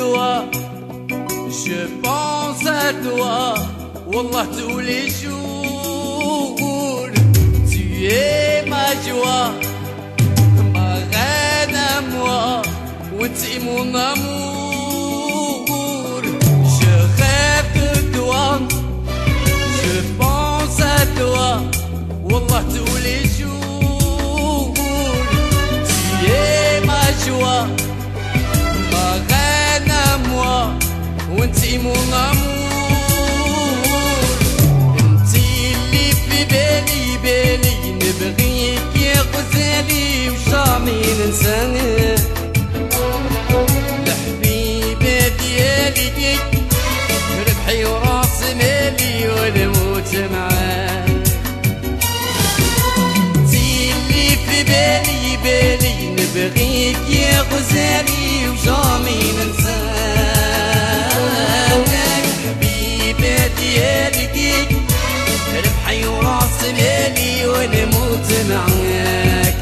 toi, je pense à toi. Wallah tous les jours, tu es ma joie, ma reine à moi, ou tu es mon amour. Je rêve de toi, je pense à toi. Wallah tous les jours, tu es ma joie, ma reine à moi, وانتي mon amour. انتي اللي في بالي بالي، نبغيك يا غزالي وجامي ننساك. الحبيبة ديالي ربحي وراس مالي ونموت معاك. بالي بالي نبغيك يا غزالي وجامي ننساك. حبيبة ديالي ربحي وراس مالي ونموت معاك.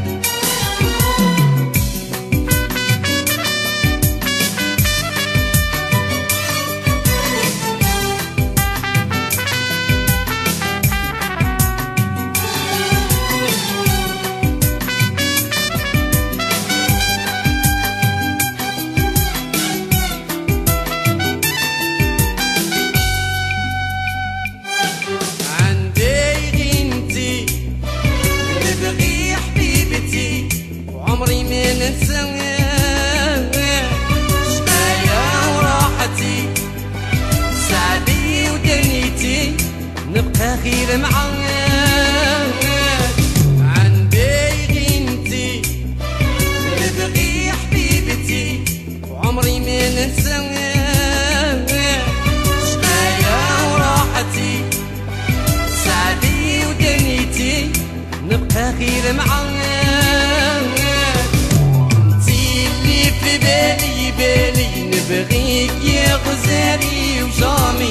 عمري ما ننساك، شقايا وراحتي سعدي ودنيتي نبقى غير معاك. عندي غينتي نبغي حبيبتي وعمري ما ننساك، شقايا وراحتي سعدي ودنيتي نبقى غير معاك. بالي بالي نبغيك يا غزالي وجامي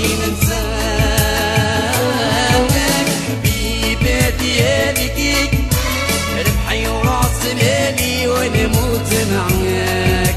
ننساك. حبيبة ديالي ربحي وراس مالي ونموت معاك.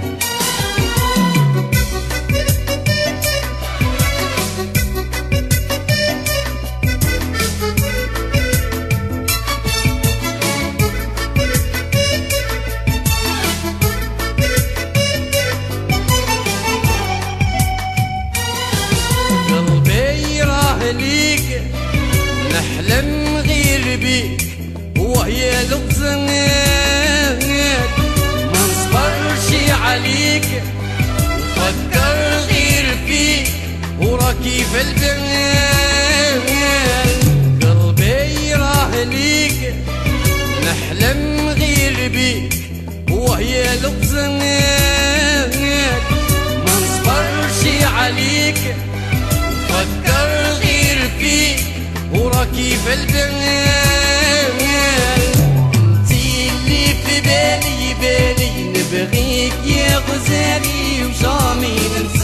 ليك نحلم غير بيك وهي لغزنك، ما نصبرش عليك نفكر غير فيك وراكي في البال. قلبي راه ليك نحلم غير بيك وهي لغزنك، ما نصبرش عليك فكر غير فيك وراكي في البال. انتي اللي في بالي بالي نبغيك يا غزالي وجامي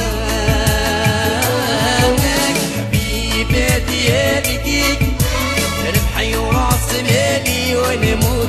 ننساك. حبيبة ديالي ربحي وراس مالي ونموت